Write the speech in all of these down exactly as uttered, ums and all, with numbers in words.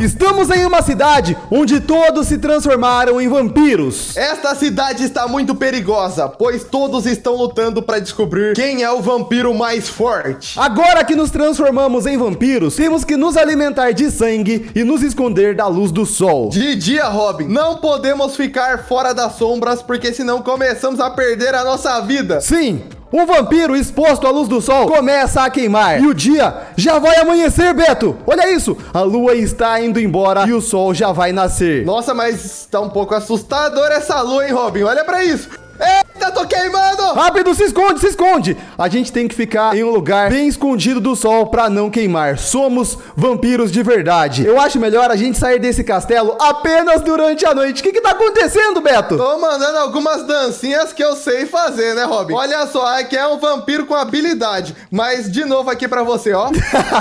Estamos em uma cidade onde todos se transformaram em vampiros. Esta cidade está muito perigosa, pois todos estão lutando para descobrir quem é o vampiro mais forte. Agora que nos transformamos em vampiros, temos que nos alimentar de sangue e nos esconder da luz do sol. De dia, Robin, não podemos ficar fora das sombras, porque senão começamos a perder a nossa vida. Sim, um vampiro exposto à luz do sol começa a queimar e o dia já vai amanhecer, Beto. Olha isso, a lua está indo embora e o sol já vai nascer. Nossa, mas tá um pouco assustador essa lua, hein, Robin? Olha pra isso. Eita, tô queimando! Rápido, se esconde, se esconde! A gente tem que ficar em um lugar bem escondido do sol pra não queimar. Somos vampiros de verdade. Eu acho melhor a gente sair desse castelo apenas durante a noite. O que que tá acontecendo, Beto? Tô mandando algumas dancinhas que eu sei fazer, né, Robin? Olha só, aqui é um vampiro com habilidade. Mas de novo aqui pra você, ó.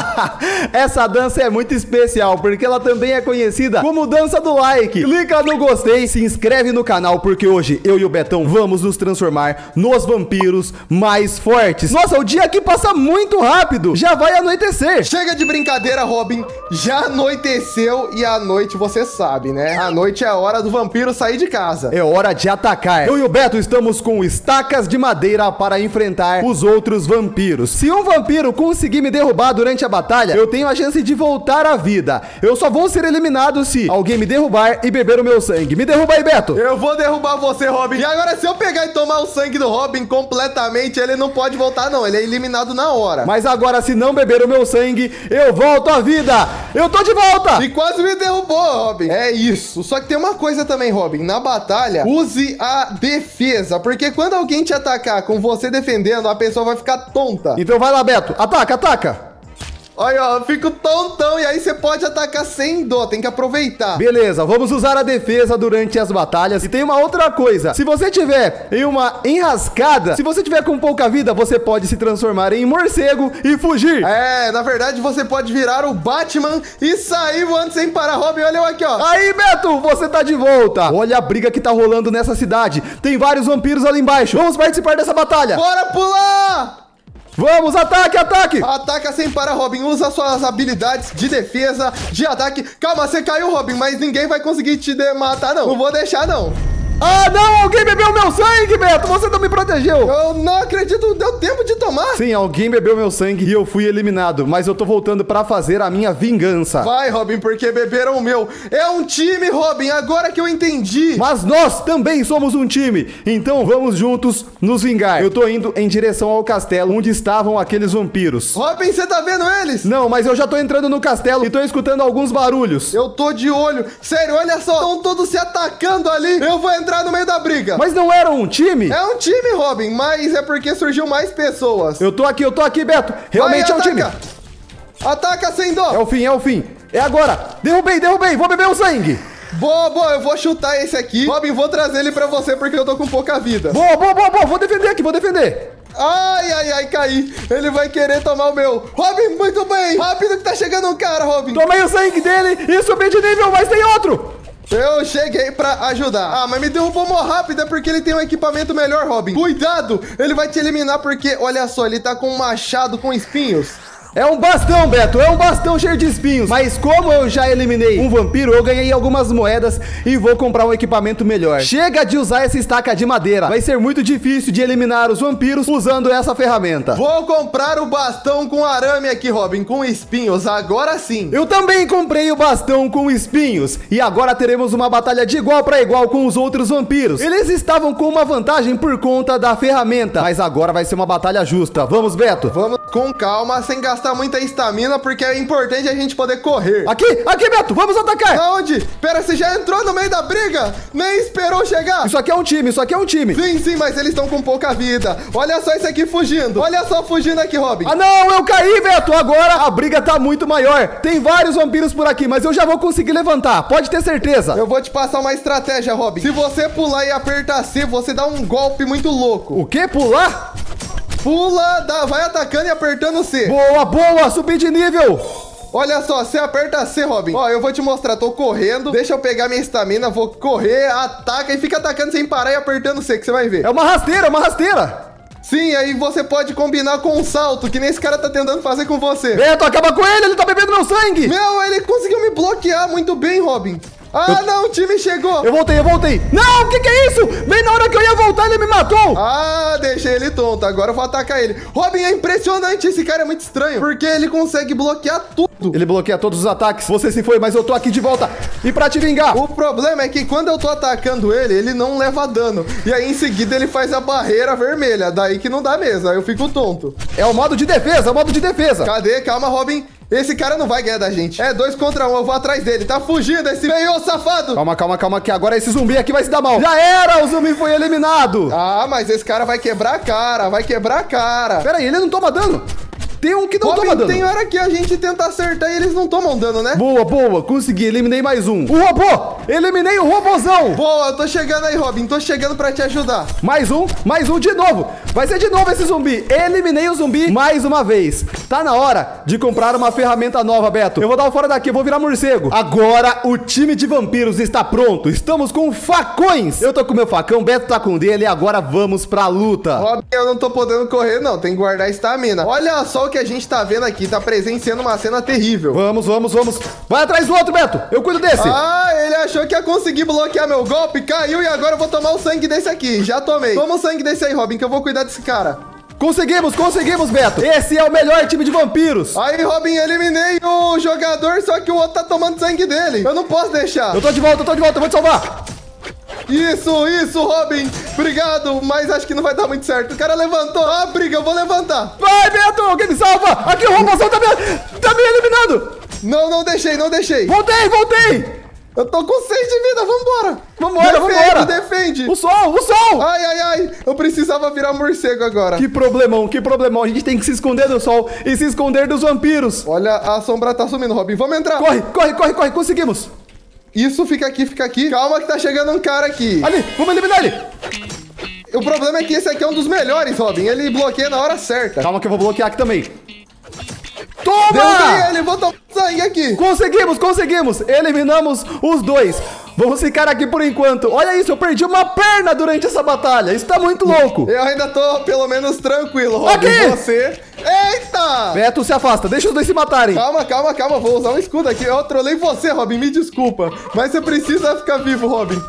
Essa dança é muito especial, porque ela também é conhecida como dança do like. Clica no gostei, se inscreve no canal, porque hoje eu e o Betão vamos nos transformar nos vampiros mais fortes. Nossa, o dia aqui passa muito rápido. Já vai anoitecer. Chega de brincadeira, Robin. Já anoiteceu e à noite você sabe, né? A noite é a hora do vampiro sair de casa. É hora de atacar. Eu e o Beto estamos com estacas de madeira para enfrentar os outros vampiros. Se um vampiro conseguir me derrubar durante a batalha, eu tenho a chance de voltar à vida. Eu só vou ser eliminado se alguém me derrubar e beber o meu sangue. Me derruba aí, Beto. Eu vou derrubar você, Robin. E agora, se eu pegar e tomar o sangue do Robin completamente, ele não pode voltar, não. Ele é eliminado na hora. Mas agora, se não beber o meu sangue, eu volto à vida. Eu tô de volta. E quase me derrubou, Robin. É isso. Só que tem uma coisa também, Robin. Na batalha, use a defesa. Porque quando alguém te atacar com você defendendo, a pessoa vai ficar tonta. Então vai lá, Beto. Ataca, ataca. Olha, ó, eu fico tontão e aí você pode atacar sem dó, tem que aproveitar. Beleza, vamos usar a defesa durante as batalhas. E tem uma outra coisa, se você tiver em uma enrascada, se você tiver com pouca vida, você pode se transformar em morcego e fugir. É, na verdade você pode virar o Batman e sair voando sem parar. Robin, olha eu aqui, ó. Aí, Beto, você tá de volta. Olha a briga que tá rolando nessa cidade. Tem vários vampiros ali embaixo. Vamos participar dessa batalha. Bora pular! Vamos, ataque, ataque! Ataca sem parar, Robin. Usa suas habilidades de defesa, de ataque. Calma, você caiu, Robin, mas ninguém vai conseguir te matar, não. Não vou deixar, não. Ah, não! Alguém bebeu meu sangue, Beto! Você não me protegeu! Eu não acredito, deu tempo de tomar. Sim, alguém bebeu meu sangue e eu fui eliminado. Mas eu tô voltando pra fazer a minha vingança. Vai, Robin, porque beberam o meu. É um time, Robin, agora que eu entendi. Mas nós também somos um time. Então vamos juntos nos vingar. Eu tô indo em direção ao castelo onde estavam aqueles vampiros. Robin, você tá vendo eles? Não, mas eu já tô entrando no castelo e tô escutando alguns barulhos. Eu tô de olho. Sério, olha só. Estão todos se atacando ali. Eu vou entrar no meio da briga. Mas não era um time? É um time, Robin, mas é porque surgiu mais pessoas. Eu tô aqui, eu tô aqui, Beto. Realmente Vai, é um time. Ataca sem dó. É o fim, é o fim. É agora. Derrubei, derrubei. Vou beber o sangue. Boa, boa, eu vou chutar esse aqui. Robin, vou trazer ele pra você porque eu tô com pouca vida. Boa, boa, boa, boa. Vou defender aqui, vou defender. Ai, ai, ai, caí. Ele vai querer tomar o meu. Robin, muito bem. Rápido que tá chegando um cara, Robin. Tomei o sangue dele e subi de nível, mas tem outro. Eu cheguei pra ajudar. Ah, mas me derrubou mó rápido, é porque ele tem um equipamento melhor, Robin. Cuidado, ele vai te eliminar porque, olha só, ele tá com um machado com espinhos. É um bastão, Beto, é um bastão cheio de espinhos. Mas como eu já eliminei um vampiro, eu ganhei algumas moedas e vou comprar um equipamento melhor. Chega de usar essa estaca de madeira. Vai ser muito difícil de eliminar os vampiros usando essa ferramenta. Vou comprar o bastão com arame aqui, Robin, com espinhos, agora sim. Eu também comprei o bastão com espinhos. E agora teremos uma batalha de igual para igual com os outros vampiros. Eles estavam com uma vantagem por conta da ferramenta, mas agora vai ser uma batalha justa. Vamos, Beto? Vamos com calma, sem gastar muita estamina, porque é importante a gente poder correr. Aqui, aqui, Beto, vamos atacar. Aonde? Pera, você já entrou no meio da briga? Nem esperou chegar. Isso aqui é um time, isso aqui é um time. Sim, sim, mas eles estão com pouca vida. Olha só esse aqui fugindo. Olha só fugindo aqui, Robin. Ah, não, eu caí, Beto. Agora a briga tá muito maior. Tem vários vampiros por aqui, mas eu já vou conseguir levantar. Pode ter certeza. Eu vou te passar uma estratégia, Robin. Se você pular e apertar C, você dá um golpe muito louco. O quê? Pular? Pula, dá, vai atacando e apertando C. Boa, boa, subi de nível. Olha só, você aperta C, Robin. Ó, eu vou te mostrar, tô correndo. Deixa eu pegar minha estamina, vou correr, ataca e fica atacando sem parar e apertando C, que você vai ver. É uma rasteira, uma rasteira. Sim, aí você pode combinar com um salto, que nem esse cara tá tentando fazer com você. Beto, acaba com ele, ele tá bebendo meu sangue. Meu, ele conseguiu me bloquear, bloquear muito bem, Robin. Ah, eu... não, o time chegou. Eu voltei, eu voltei. Não, o que que é isso? Bem na hora que eu ia voltar, ele me matou. Ah, deixei ele tonto. Agora eu vou atacar ele. Robin, é impressionante. Esse cara é muito estranho, porque ele consegue bloquear tudo. Ele bloqueia todos os ataques. Você se foi, mas eu tô aqui de volta. E pra te vingar. O problema é que quando eu tô atacando ele, ele não leva dano. E aí, em seguida, ele faz a barreira vermelha. Daí que não dá mesmo. Aí eu fico tonto. É o modo de defesa, é o modo de defesa. Cadê? Calma, Robin. Esse cara não vai ganhar da gente. É dois contra um, eu vou atrás dele. Tá fugindo esse meio safado. Calma, calma, calma, que agora esse zumbi aqui vai se dar mal. Já era, o zumbi foi eliminado. Ah, mas esse cara vai quebrar a cara, vai quebrar a cara. Pera aí, ele não toma dano. Tem um que não Robin, toma dano. Tem hora que a gente tenta acertar e eles não tomam dano, né? Boa, boa, consegui, eliminei mais um. O robô, eliminei o robôzão. Boa, eu tô chegando aí, Robin, tô chegando pra te ajudar. Mais um, mais um de novo. Vai ser de novo esse zumbi. Eliminei o zumbi mais uma vez. Tá na hora de comprar uma ferramenta nova, Beto. Eu vou dar o fora daqui, eu vou virar morcego. Agora o time de vampiros está pronto. Estamos com facões. Eu tô com meu facão, Beto tá com o dele e agora vamos pra luta. Robin, eu não tô podendo correr não, tem que guardar estamina. Olha só o que a gente tá vendo aqui, tá presenciando uma cena terrível. Vamos, vamos, vamos. Vai atrás do outro, Beto. Eu cuido desse. Ah, ele achou que ia conseguir bloquear meu golpe, caiu e agora eu vou tomar o sangue desse aqui. Já tomei. Toma o sangue desse aí, Robin, que eu vou cuidar desse cara. Conseguimos, conseguimos, Beto. Esse é o melhor time de vampiros. Aí, Robin, eliminei o jogador, só que o outro tá tomando sangue dele. Eu não posso deixar. Eu tô de volta, eu tô de volta, eu vou te salvar. Isso, isso, Robin. Obrigado, mas acho que não vai dar muito certo. O cara levantou. Ah, briga, eu vou levantar. Vai, Beto, alguém me salva. Aqui o robôzão tá me, tá me eliminando. Não, não deixei, não deixei. Voltei, voltei. Eu tô com seis de vida, vambora. Vambora, defende, vambora. Defende, O sol, o sol. Ai, ai, ai. Eu precisava virar morcego agora. Que problemão, que problemão. A gente tem que se esconder do sol e se esconder dos vampiros. Olha, a sombra tá sumindo, Robin. Vamos entrar. Corre, corre, corre, corre. Conseguimos. Isso, fica aqui, fica aqui. Calma que tá chegando um cara aqui. Ali, vamos eliminar ele. O problema é que esse aqui é um dos melhores, Robin. Ele bloqueia na hora certa. Calma que eu vou bloquear aqui também. Toma! Derrubei ele, vou tomar sangue aqui. Conseguimos, conseguimos. Eliminamos os dois. Vamos ficar aqui por enquanto. Olha isso, eu perdi uma perna durante essa batalha. Isso tá muito louco. Eu ainda tô, pelo menos, tranquilo, Robin. Aqui! Você... Eita! Beto, se afasta. Deixa os dois se matarem. Calma, calma, calma. Vou usar um escudo aqui. Eu trolei você, Robin. Me desculpa. Mas você precisa ficar vivo, Robin.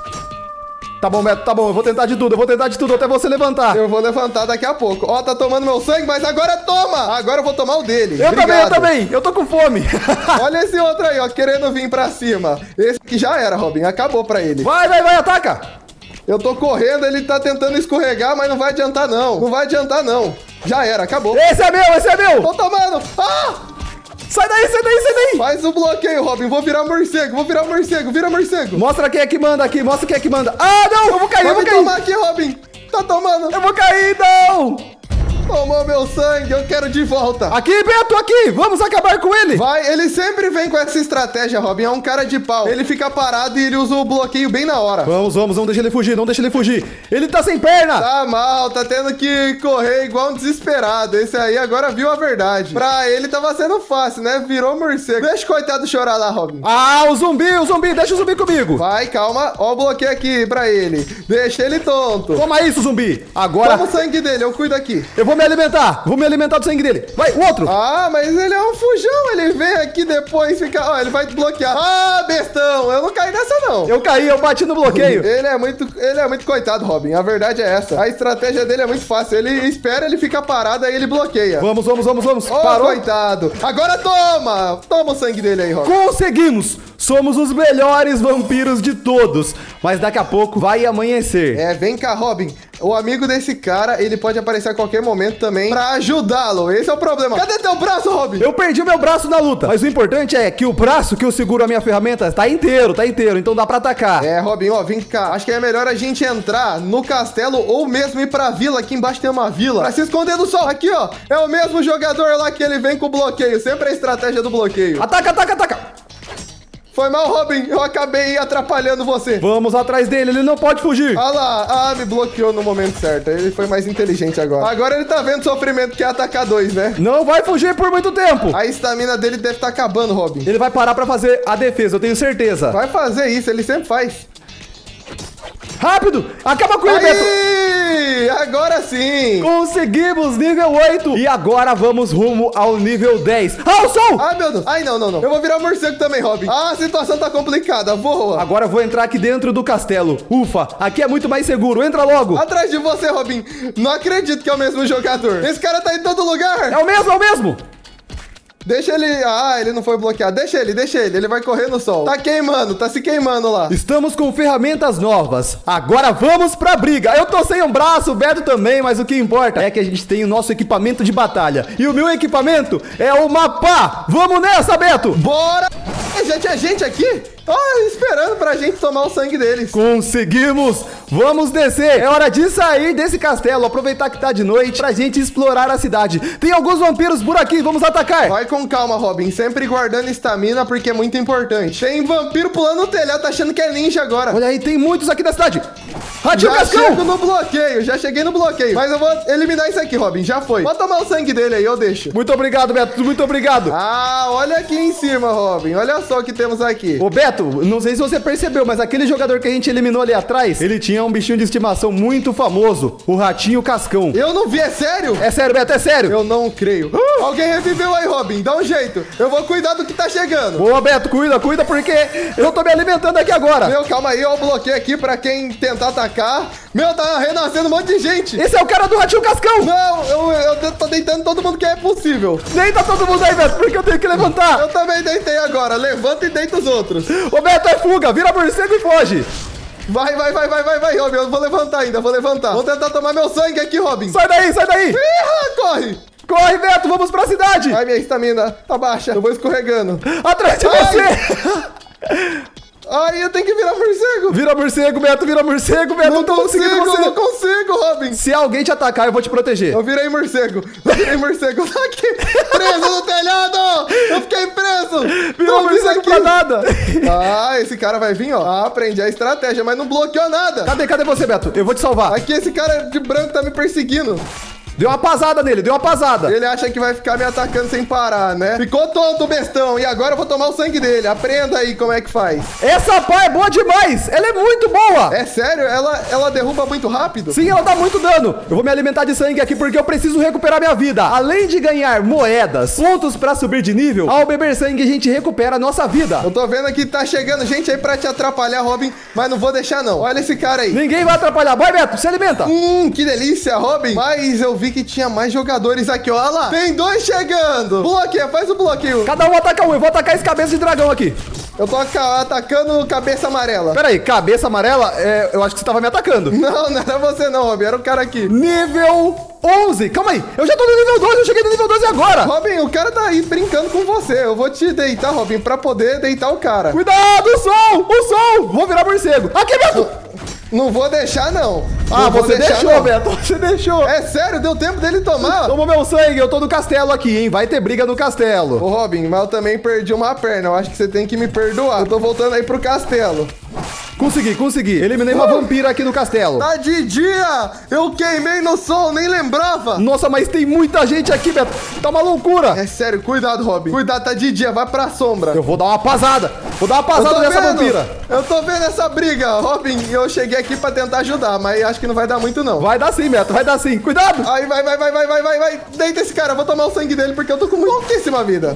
Tá bom, Beto, tá bom. Eu vou tentar de tudo. Eu vou tentar de tudo até você levantar. Eu vou levantar daqui a pouco. Ó, tá tomando meu sangue, mas agora toma. Agora eu vou tomar o dele. Eu Obrigado. também, eu também. Eu tô com fome. Olha esse outro aí, ó, querendo vir pra cima. Esse aqui já era, Robin. Acabou pra ele. Vai, vai, vai, ataca. Eu tô correndo, ele tá tentando escorregar, mas não vai adiantar, não. Não vai adiantar, não. Já era, acabou. Esse é meu, esse é meu. Tô tomando. Ah! Sai daí, sai daí, sai daí. Faz o bloqueio, Robin. Vou virar morcego, vou virar morcego, vira morcego. Mostra quem é que manda aqui, mostra quem é que manda. Ah, não, eu vou cair, eu vou cair. tomar aqui, Robin. Tá tomando. Eu vou cair, não. Tomou meu sangue, eu quero de volta. Aqui, Beto, aqui. Vamos acabar com ele. Vai, ele sempre vem com essa estratégia, Robin. É um cara de pau. Ele fica parado e ele usa o bloqueio bem na hora. Vamos, vamos, não deixa ele fugir, não deixa ele fugir. Ele tá sem perna. Tá mal, tá tendo que correr igual um desesperado. Esse aí agora viu a verdade. Pra ele tava sendo fácil, né? Virou morcego. Deixa o coitado chorar lá, Robin. Ah, o zumbi, o zumbi. Deixa o zumbi comigo. Vai, calma. Ó o bloqueio aqui pra ele. Deixa ele tonto. Toma isso, zumbi. Agora... Toma o sangue dele, eu cuido aqui. Eu vou me alimentar. Vou me alimentar do sangue dele. Vai, o outro. Ah, mas ele é um fujão. Ele vem aqui depois e fica... Ó, ele vai te bloquear. Ah, bestão. Eu não caí nessa, não. Eu caí, eu bati no bloqueio. Ele é muito... Ele é muito coitado, Robin. A verdade é essa. A estratégia dele é muito fácil. Ele espera, ele fica parado, aí ele bloqueia. Vamos, vamos, vamos, vamos. Oh, parou. Coitado. Agora toma. Toma o sangue dele aí, Robin. Conseguimos. Somos os melhores vampiros de todos. Mas daqui a pouco vai amanhecer. É, vem cá, Robin. O amigo desse cara, ele pode aparecer a qualquer momento também pra ajudá-lo. Esse é o problema. Cadê teu braço, Robin? Eu perdi meu braço na luta. Mas o importante é que o braço que eu seguro a minha ferramenta tá inteiro, tá inteiro. Então dá pra atacar. É, Robin, ó, vem cá. Acho que é melhor a gente entrar no castelo ou mesmo ir pra vila. Aqui embaixo tem uma vila. Pra se esconder do sol. Aqui, ó. É o mesmo jogador lá que ele vem com o bloqueio. Sempre a estratégia do bloqueio. Ataca, ataca, ataca. Foi mal, Robin. Eu acabei atrapalhando você. Vamos atrás dele. Ele não pode fugir. Ah lá. Ah, me bloqueou no momento certo. Ele foi mais inteligente agora. Agora ele tá vendo o sofrimento que é atacar dois, né? Não vai fugir por muito tempo. A estamina dele deve estar acabando, Robin. Ele vai parar pra fazer a defesa, eu tenho certeza. Vai fazer isso. Ele sempre faz. Rápido! Acaba com ele, Beto! Aí, agora sim! Conseguimos nível oito! E agora vamos rumo ao nível dez. Ah, o sol! Ai, meu Deus! Ai, não, não, não. Eu vou virar morcego também, Robin. Ah, a situação tá complicada. Voa! Agora eu vou entrar aqui dentro do castelo. Ufa, aqui é muito mais seguro. Entra logo! Atrás de você, Robin. Não acredito que é o mesmo jogador. Esse cara tá em todo lugar. É o mesmo, é o mesmo! Deixa ele... Ah, ele não foi bloqueado. Deixa ele, deixa ele. Ele vai correr no sol. Tá queimando, tá se queimando lá. Estamos com ferramentas novas. Agora vamos pra briga. Eu tô sem um braço, o Beto também, mas o que importa é que a gente tem o nosso equipamento de batalha. E o meu equipamento é uma pá. Vamos nessa, Beto! Bora! Já tinha gente aqui? Ah, esperando pra gente tomar o sangue deles. Conseguimos! Vamos descer! É hora de sair desse castelo, aproveitar que tá de noite pra gente explorar a cidade. Tem alguns vampiros por aqui, vamos atacar! Vai com calma, Robin, sempre guardando estamina porque é muito importante. Tem vampiro pulando no telhado, tá achando que é ninja agora. Olha aí, tem muitos aqui da cidade. Ratinho já Cascão! chego no bloqueio, já cheguei no bloqueio. Mas eu vou eliminar isso aqui, Robin, já foi. Pode tomar o sangue dele aí, eu deixo. Muito obrigado, Beto, muito obrigado. Ah, olha aqui em cima, Robin, olha só o que temos aqui. Ô, Beto, não sei se você percebeu, mas aquele jogador que a gente eliminou ali atrás, ele tinha um bichinho de estimação muito famoso, o Ratinho Cascão. Eu não vi, é sério? É sério, Beto, é sério. Eu não creio. Uh! Alguém reviveu aí, Robin, dá um jeito. Eu vou cuidar do que tá chegando. Boa, Beto, cuida, cuida, porque eu tô me alimentando aqui agora. Meu, calma aí, eu bloqueei aqui pra quem tentar atacar. Meu, tá renascendo um monte de gente. Esse é o cara do Ratinho Cascão. Não, eu, eu tô deitando todo mundo que é possível. Deita todo mundo aí, Beto, porque eu tenho que levantar. Eu também deitei agora, levanta e deita os outros. Ô, Beto, é fuga, vira morcego e foge. Vai, vai, vai, vai, vai, vai, Robin, eu vou levantar ainda, vou levantar. Vou tentar tomar meu sangue aqui, Robin. Sai daí, sai daí. Ih, corre. Corre, Beto, vamos pra cidade. Ai, minha estamina tá baixa, eu vou escorregando. Atrás de Ai. você. Ai, eu tenho que virar morcego. Vira morcego, Beto, vira morcego, Beto. Não eu tô consigo, conseguindo você. não consigo, Robin. Se alguém te atacar, eu vou te proteger. Eu virei morcego, eu virei morcego. Tá aqui, preso no telhado. Eu fiquei preso. Virou morcego pra nada. Ah, esse cara vai vir, ó. Ah, aprendi a estratégia, mas não bloqueou nada. Cadê, cadê você, Beto? Eu vou te salvar. Aqui esse cara de branco tá me perseguindo. Deu uma pasada nele, deu uma pasada. Ele acha que vai ficar me atacando sem parar, né? Ficou tonto, bestão. E agora eu vou tomar o sangue dele. Aprenda aí como é que faz. Essa pá é boa demais. Ela é muito boa. É sério? Ela, ela derruba muito rápido? Sim, ela dá muito dano. Eu vou me alimentar de sangue aqui porque eu preciso recuperar minha vida. Além de ganhar moedas, pontos pra subir de nível, ao beber sangue a gente recupera a nossa vida. Eu tô vendo que tá chegando gente aí pra te atrapalhar, Robin, mas não vou deixar não. Olha esse cara aí. Ninguém vai atrapalhar. Vai, Beto, se alimenta. Hum, que delícia, Robin. Mas eu vi que tinha mais jogadores aqui, ó. Olha lá. Tem dois chegando. Bloqueia, faz o bloqueio. Cada um ataca um. Eu vou atacar esse cabeça de dragão aqui. Eu tô atacando cabeça amarela. Pera aí, cabeça amarela? É, eu acho que você tava me atacando. Não, não era você não, Robin. Era o cara aqui. Nível onze. Calma aí. Eu já tô no nível doze. Eu cheguei no nível doze agora. Robin, o cara tá aí brincando com você. Eu vou te deitar, Robin, pra poder deitar o cara. Cuidado, o sol. O sol. Vou virar morcego. Aqui, Beto. Não vou deixar, não. Ah, não você deixar, deixou, não. Beto. Você deixou. É sério? Deu tempo dele tomar? Tomou meu sangue. Eu tô no castelo aqui, hein? Vai ter briga no castelo. Ô, Robin, mas eu também perdi uma perna. Eu acho que você tem que me perdoar. Eu tô voltando aí pro castelo. Consegui, consegui. Eliminei uma Uh! vampira aqui no castelo. Tá de dia! Eu queimei no sol, nem lembrava! Nossa, mas tem muita gente aqui, Beto. Tá uma loucura. É sério, cuidado, Robin. Cuidado, tá de dia, vai pra sombra. Eu vou dar uma pasada. Vou dar uma pasada nessa vendo. vampira. Eu tô vendo essa briga, Robin. Eu cheguei aqui pra tentar ajudar, mas acho que não vai dar muito, não. Vai dar sim, Beto. Vai dar sim. Cuidado. Aí, vai, vai, vai, vai, vai, vai, vai. Deita esse cara, eu vou tomar o sangue dele porque eu tô com pouquíssima vida.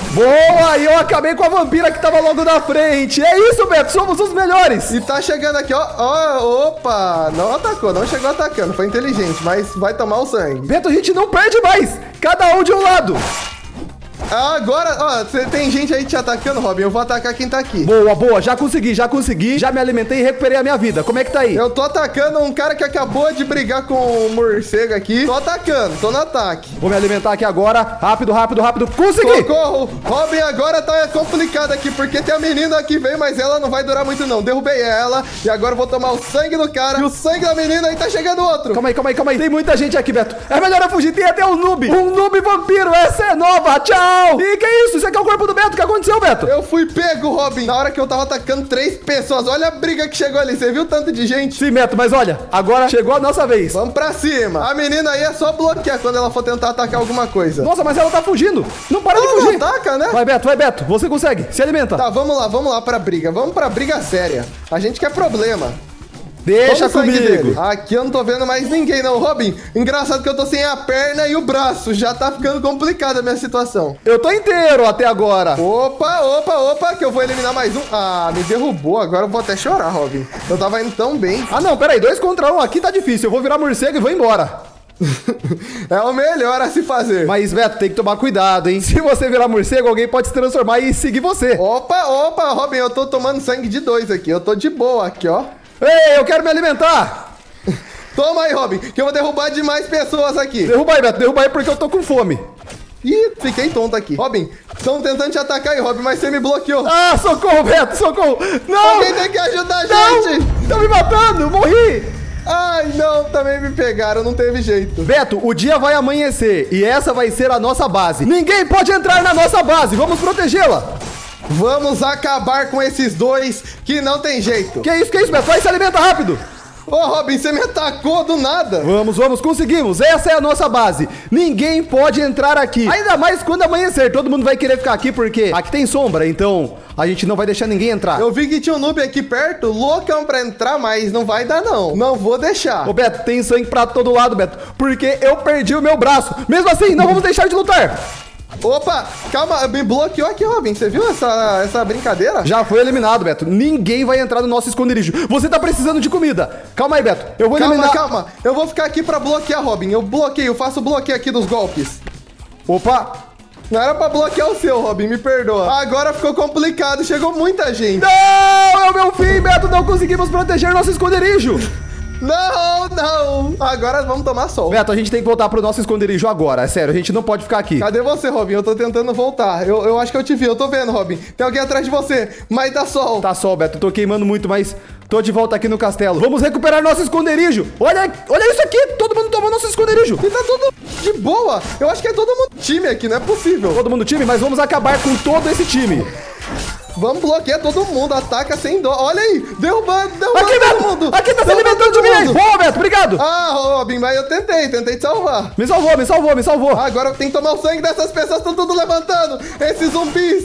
Boa, e eu acabei com a vampira que tava logo na frente. É isso, Beto. Somos os melhores. E tá chegando aqui, ó. Ó, opa. Não atacou, não chegou atacando. Foi inteligente, mas vai tomar o sangue. Beto, a gente não perde mais. Cada um de um lado. Agora, ó, você tem gente aí te atacando, Robin. Eu vou atacar quem tá aqui. Boa, boa. Já consegui, já consegui. Já me alimentei e recuperei a minha vida. Como é que tá aí? Eu tô atacando um cara que acabou de brigar com o morcego aqui. Tô atacando, tô no ataque. Vou me alimentar aqui agora. Rápido, rápido, rápido. Consegui! Socorro! Robin, agora tá complicado aqui, porque tem a menina que vem, mas ela não vai durar muito não. Derrubei ela e agora eu vou tomar o sangue do cara. E o sangue da menina e tá chegando outro. Calma aí, calma aí, calma aí. Tem muita gente aqui, Beto. É melhor eu fugir. Tem até um noob. Um noob vampiro. Essa é nova. Tchau! E que isso? Isso aqui é o corpo do Beto. O que aconteceu, Beto? Eu fui pego, Robin, na hora que eu tava atacando três pessoas. Olha a briga que chegou ali. Você viu tanto de gente? Sim, Beto, mas olha, agora chegou a nossa vez. Vamos pra cima. A menina aí é só bloquear quando ela for tentar atacar alguma coisa. Nossa, mas ela tá fugindo. Não para Não, de fugir. não ataca, né? Vai, Beto, vai, Beto. Você consegue. Se alimenta. Tá, vamos lá, vamos lá pra briga. Vamos pra briga séria. A gente quer problema. Deixa comigo. Aqui eu não tô vendo mais ninguém, não. Robin, engraçado que eu tô sem a perna e o braço. Já tá ficando complicada a minha situação. Eu tô inteiro até agora. Opa, opa, opa, que eu vou eliminar mais um. Ah, me derrubou. Agora eu vou até chorar, Robin. Eu tava indo tão bem. Ah, não, peraí. Dois contra um. Aqui tá difícil. Eu vou virar morcego e vou embora. É o melhor a se fazer. Mas, Beto, tem que tomar cuidado, hein? Se você virar morcego, alguém pode se transformar e seguir você. Opa, opa, Robin, eu tô tomando sangue de dois aqui. Eu tô de boa aqui, ó. Ei, eu quero me alimentar. Toma aí, Robin, que eu vou derrubar demais pessoas aqui. Derruba aí, Beto, derruba aí porque eu tô com fome. Ih, fiquei tonto aqui. Robin, estão tentando te atacar aí, Robin, mas você me bloqueou. Ah, socorro, Beto, socorro. Não! Alguém tem que ajudar a Não! gente. Estão me matando, morri. Ai, não, também me pegaram, não teve jeito. Beto, o dia vai amanhecer e essa vai ser a nossa base. Ninguém pode entrar na nossa base, vamos protegê-la. Vamos acabar com esses dois que não tem jeito. Que isso, que isso, Beto? Vai, se alimenta rápido. Ô, Robin, você me atacou do nada. Vamos, vamos, conseguimos. Essa é a nossa base. Ninguém pode entrar aqui. Ainda mais quando amanhecer. Todo mundo vai querer ficar aqui porque aqui tem sombra, então a gente não vai deixar ninguém entrar. Eu vi que tinha um noob aqui perto, loucão pra entrar, mas não vai dar não. Não vou deixar. Ô, Beto, tem sangue pra todo lado, Beto, porque eu perdi o meu braço. Mesmo assim, não vamos deixar de lutar. Opa, calma, me bloqueou aqui, Robin. Você viu essa, essa brincadeira? Já foi eliminado, Beto. Ninguém vai entrar no nosso esconderijo. Você tá precisando de comida. Calma aí, Beto. Eu vou calma, eliminar... Calma, calma. Eu vou ficar aqui pra bloquear, Robin. Eu bloqueio, eu faço bloqueio aqui dos golpes. Opa. Não era pra bloquear o seu, Robin, me perdoa. Agora ficou complicado, chegou muita gente. Não, é o meu fim, Beto. Não conseguimos proteger nosso esconderijo. Não, não. Agora vamos tomar sol. Beto, a gente tem que voltar pro nosso esconderijo agora. É sério, a gente não pode ficar aqui. Cadê você, Robin? Eu tô tentando voltar. Eu, eu acho que eu te vi, eu tô vendo, Robin. Tem alguém atrás de você, mas tá sol. Tá sol, Beto. Tô queimando muito, mas tô de volta aqui no castelo. Vamos recuperar nosso esconderijo. Olha, olha isso aqui. Todo mundo tomou nosso esconderijo. E tá tudo de boa. Eu acho que é todo mundo time aqui, não é possível. Todo mundo time, mas vamos acabar com todo esse time. Vamos bloquear todo mundo, ataca sem dó. Olha aí, derrubando, derrubando aqui, todo Beto, mundo. Aqui tá se alimentando de mim aí. Boa, Beto, obrigado. Ah, Robin, mas eu tentei, tentei te salvar. Me salvou, me salvou, me salvou. Agora eu tenho que tomar o sangue dessas pessoas, estão tudo levantando. Esses zumbis.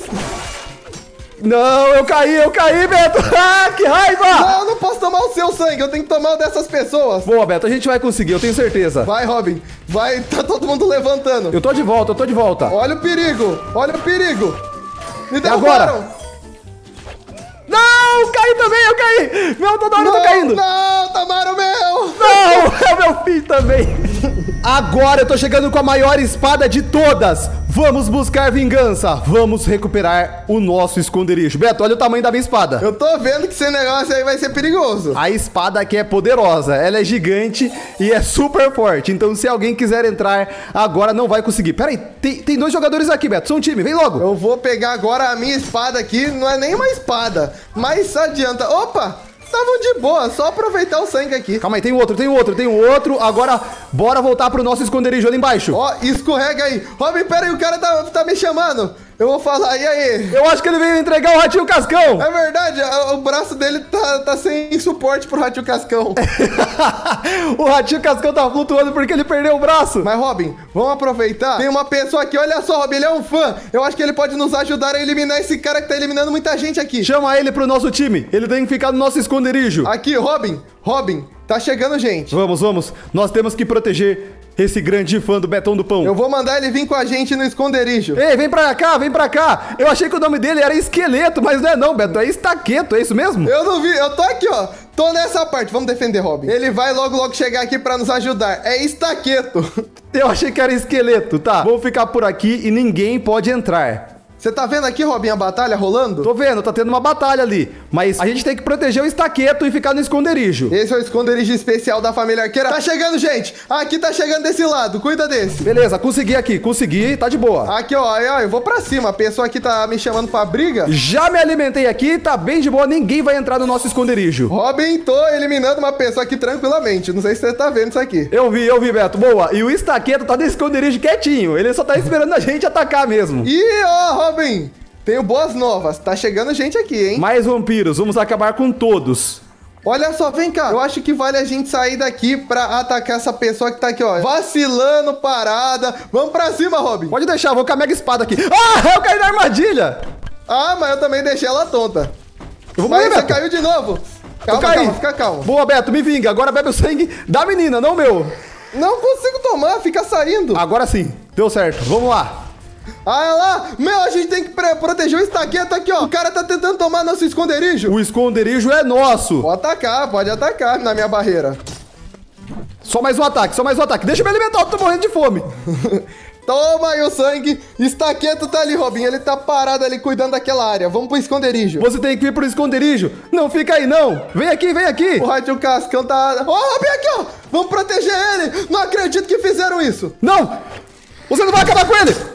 Não, eu caí, eu caí, Beto. Ah, que raiva. Não, eu não posso tomar o seu sangue, eu tenho que tomar o dessas pessoas. Boa, Beto, a gente vai conseguir, eu tenho certeza. Vai, Robin, vai, tá todo mundo levantando. Eu tô de volta, eu tô de volta. Olha o perigo, olha o perigo. Me derrubaram. Agora. Não, caí também, eu caí. Meu, toda hora eu tô caindo. Não, tomaram o meu. Não, é o meu fim também. Agora eu tô chegando com a maior espada de todas. Vamos buscar vingança. Vamos recuperar o nosso esconderijo. Beto, olha o tamanho da minha espada. Eu tô vendo que esse negócio aí vai ser perigoso. A espada aqui é poderosa. Ela é gigante e é super forte. Então se alguém quiser entrar agora, não vai conseguir. Pera aí, tem, tem dois jogadores aqui, Beto. São um time, vem logo. Eu vou pegar agora a minha espada aqui. Não é nem uma espada, mas adianta. Opa! Estavam de boa, só aproveitar o sangue aqui. Calma aí, tem outro, tem outro, tem outro. Agora, bora voltar pro nosso esconderijo ali embaixo. Ó, escorrega aí. Robin, pera aí, o cara tá, tá me chamando. Eu vou falar, e aí? Eu acho que ele veio entregar o Ratinho Cascão. É verdade, o braço dele tá, tá sem suporte pro Ratinho Cascão. O Ratinho Cascão tá flutuando porque ele perdeu o braço. Mas, Robin, vamos aproveitar. Tem uma pessoa aqui, olha só, Robin, ele é um fã. Eu acho que ele pode nos ajudar a eliminar esse cara que tá eliminando muita gente aqui. Chama ele pro nosso time. Ele tem que ficar no nosso esconderijo. Aqui, Robin, Robin, tá chegando gente. Vamos, vamos. Nós temos que proteger esse grande fã do Betão do Pão. Eu vou mandar ele vir com a gente no esconderijo. Ei, vem pra cá, vem pra cá. Eu achei que o nome dele era Esqueleto, mas não é não, Beto. É Estaqueto, é isso mesmo? Eu não vi, eu tô aqui, ó. Tô nessa parte, vamos defender Robin. Ele vai logo, logo chegar aqui pra nos ajudar. É Estaqueto. Eu achei que era Esqueleto, tá. Vou ficar por aqui e ninguém pode entrar. Você tá vendo aqui, Robin, a batalha rolando? Tô vendo, tá tendo uma batalha ali. Mas a gente tem que proteger o Estaqueto e ficar no esconderijo. Esse é o esconderijo especial da família arqueira. Tá chegando, gente. Aqui tá chegando desse lado. Cuida desse. Beleza, consegui aqui. Consegui, tá de boa. Aqui, ó. ó eu vou pra cima. A pessoa aqui tá me chamando pra briga. Já me alimentei aqui, tá bem de boa. Ninguém vai entrar no nosso esconderijo. Robin, tô eliminando uma pessoa aqui tranquilamente. Não sei se você tá vendo isso aqui. Eu vi, eu vi, Beto. Boa. E o Estaqueto tá nesse esconderijo quietinho. Ele só tá esperando a gente atacar mesmo. Ih, ó, Robin. Tenho boas novas, tá chegando gente aqui, hein? Mais vampiros, vamos acabar com todos. Olha só, vem cá. Eu acho que vale a gente sair daqui pra atacar essa pessoa que tá aqui, ó. Vacilando, parada. Vamos pra cima, Robin. Pode deixar, eu vou com a mega espada aqui. Ah, eu caí na armadilha. Ah, mas eu também deixei ela tonta. Eu vou mas morrer, você Beto. caiu de novo. Calma, eu caí. calma, fica calmo. Boa, Beto, me vinga. Agora bebe o sangue da menina, não meu. Não consigo tomar, fica saindo. Agora sim, deu certo. Vamos lá. Ah lá, meu, a gente tem que proteger o estaqueto aqui, ó. O cara tá tentando tomar nosso esconderijo. O esconderijo é nosso. Pode atacar, pode atacar na minha barreira. Só mais um ataque, só mais um ataque. Deixa eu me alimentar, eu tô morrendo de fome. Toma aí o sangue. Estaqueto tá ali, Robin. Ele tá parado ali cuidando daquela área. Vamos pro esconderijo. Você tem que ir pro esconderijo. Não fica aí, não. Vem aqui, vem aqui. O Rádio Cascão tá... Ó, oh, Robin, aqui, ó. Vamos proteger ele. Não acredito que fizeram isso. Não. Você não vai acabar com ele.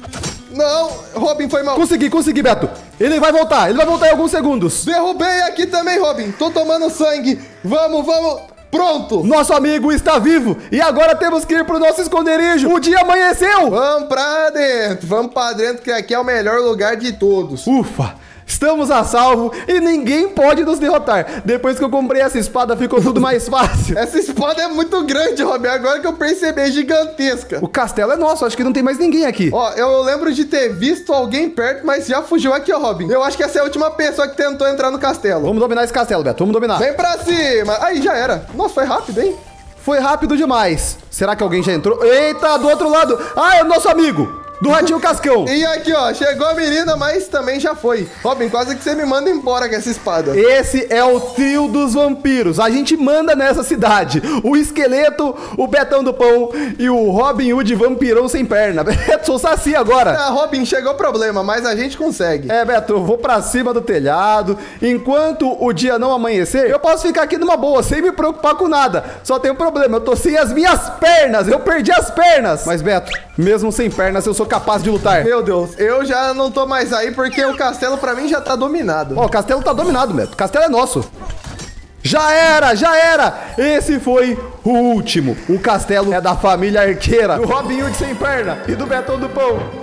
Não, Robin, foi mal. Consegui, consegui, Beto. Ele vai voltar, ele vai voltar em alguns segundos. Derrubei aqui também, Robin. Tô tomando sangue. Vamos, vamos. Pronto. Nosso amigo está vivo. E agora temos que ir pro nosso esconderijo. O dia amanheceu. Vamos pra dentro. Vamos pra dentro, que aqui é o melhor lugar de todos. Ufa. Estamos a salvo e ninguém pode nos derrotar. Depois que eu comprei essa espada, ficou tudo mais fácil. Essa espada é muito grande, Robin. Agora que eu percebi, é gigantesca. O castelo é nosso, acho que não tem mais ninguém aqui. Ó, eu lembro de ter visto alguém perto, mas já fugiu aqui, ó, Robin. Eu acho que essa é a última pessoa que tentou entrar no castelo. Vamos dominar esse castelo, Beto, vamos dominar. Vem pra cima. Aí, já era. Nossa, foi rápido, hein? Foi rápido demais. Será que alguém já entrou? Eita, do outro lado. Ah, é o nosso amigo. Do Ratinho Cascão. E aqui, ó, chegou a menina, mas também já foi. Robin, quase que você me manda embora com essa espada. Esse é o trio dos vampiros. A gente manda nessa cidade. O esqueleto, o Betão do Pão e o Robin Hood vampirão sem perna. Beto, sou saci agora. Ah, Robin, chegou o problema, mas a gente consegue. É, Beto, eu vou pra cima do telhado. Enquanto o dia não amanhecer, eu posso ficar aqui numa boa, sem me preocupar com nada. Só tem um problema, eu tô sem as minhas pernas. Eu perdi as pernas. Mas, Beto, mesmo sem pernas, eu sou capaz de lutar. Meu Deus, eu já não tô mais aí porque o castelo pra mim já tá dominado. Ó, o castelo tá dominado, Beto. O castelo é nosso. Já era, já era. Esse foi o último. O castelo é da família arqueira, do Robin Hood sem perna e do Betão do Pão.